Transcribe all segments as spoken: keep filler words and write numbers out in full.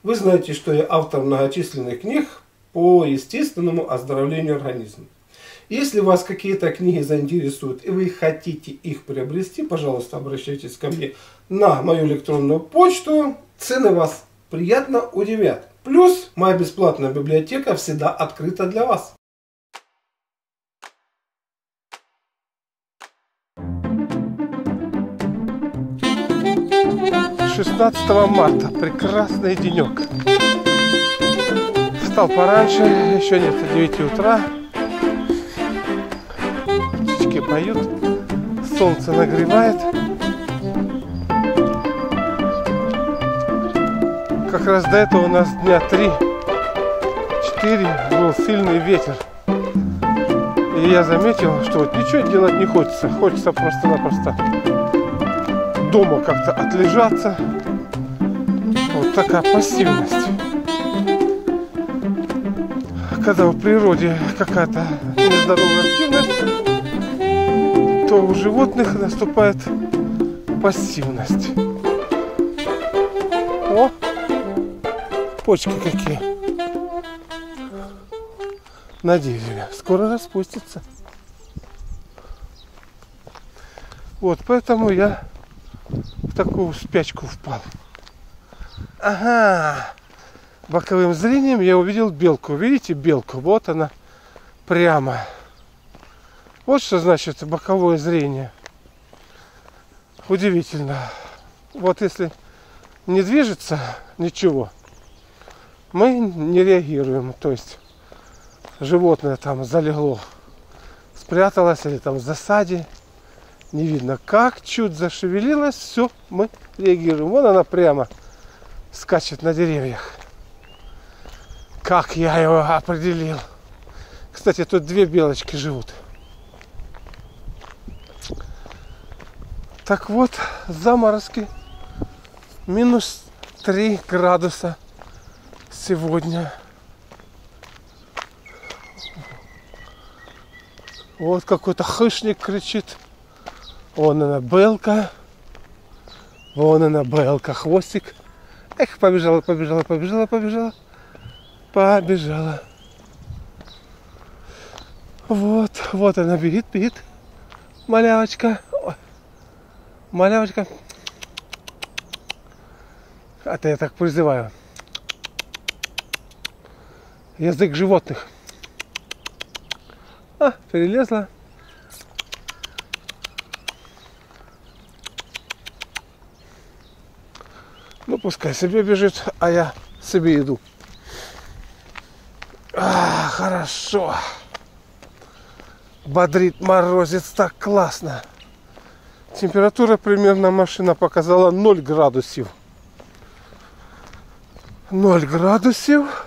Вы знаете, что я автор многочисленных книг по естественному оздоровлению организма. Если вас какие-то книги заинтересуют и вы хотите их приобрести, пожалуйста, обращайтесь ко мне на мою электронную почту. Цены вас приятно удивят. Плюс моя бесплатная библиотека всегда открыта для вас. шестнадцатого марта. Прекрасный денек. Встал пораньше, еще нет девяти утра. Птички поют, солнце нагревает. Как раз до этого у нас дня три-четыре был сильный ветер. И я заметил, что вот ничего делать не хочется. Хочется просто-напросто дома как-то отлежаться. Вот такая пассивность. Когда в природе какая-то нездоровая активность, то у животных наступает пассивность. О, почки какие на дереве. Скоро распустится. Вот поэтому я в такую спячку впал. Ага. Боковым зрением я увидел белку. Видите белку? Вот она прямо. Вот что значит боковое зрение. Удивительно. Вот если не движется ничего, мы не реагируем. То есть животное там залегло, спряталось или там в засаде. Не видно как. Чуть зашевелилось, все, мы реагируем. Вон она прямо скачет на деревьях. Как я его определил. Кстати, тут две белочки живут. Так вот, заморозки. Минус три градуса сегодня. Вот какой-то хищник кричит. Вон она белка. Вон она белка. Хвостик. Эх, побежала, побежала, побежала, побежала. Побежала. Вот, вот она бегит, бегит. Малявочка. Ой. Малявочка. Это я так призываю. Язык животных. А, перелезла. Ну, пускай себе бежит, а я себе иду. А, хорошо. Бодрит морозец, так классно. Температура примерно машина показала ноль градусов. ноль градусов.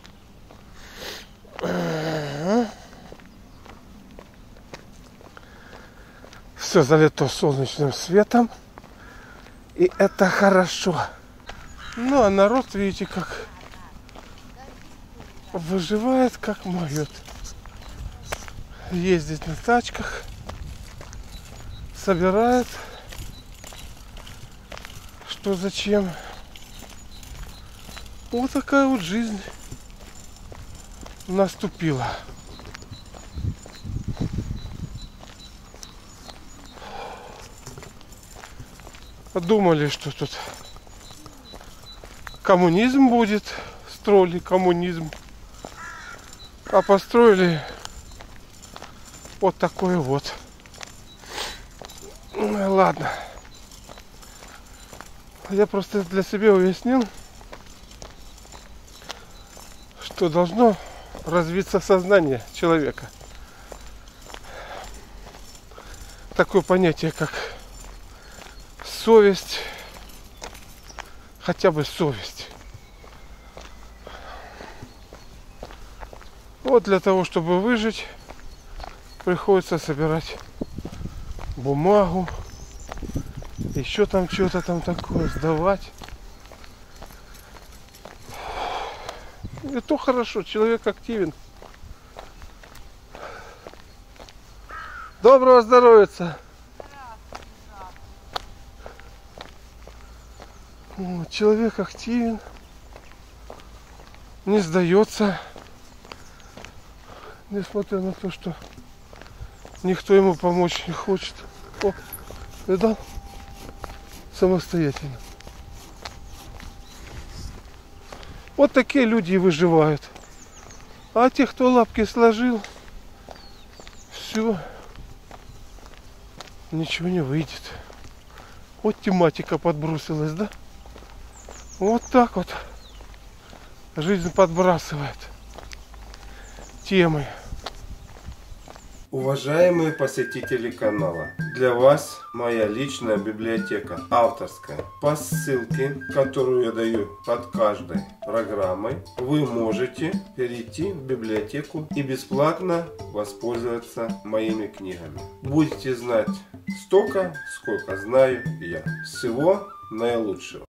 Все залито солнечным светом. И это хорошо. Ну, а народ, видите, как выживает, как может. Ездит на тачках, собирает, что зачем. Вот такая вот жизнь наступила. Думали, что тут коммунизм будет, строили коммунизм, а построили вот такое вот. Ну, ладно. Я просто для себя уяснил, что должно развиться сознание человека. Такое понятие, как совесть, хотя бы совесть. Вот для того, чтобы выжить, приходится собирать бумагу, еще там что-то там такое, сдавать. И то хорошо, человек активен. Доброго здоровья! Человек активен, не сдается, несмотря на то, что никто ему помочь не хочет. О, видал? Самостоятельно. Вот такие люди и выживают. А те, кто лапки сложил, все, ничего не выйдет. Вот тематика подбросилась, да? Вот так вот жизнь подбрасывает темы. Уважаемые посетители канала, для вас моя личная библиотека, авторская. По ссылке, которую я даю под каждой программой, вы можете перейти в библиотеку и бесплатно воспользоваться моими книгами. Будете знать столько, сколько знаю я. Всего наилучшего.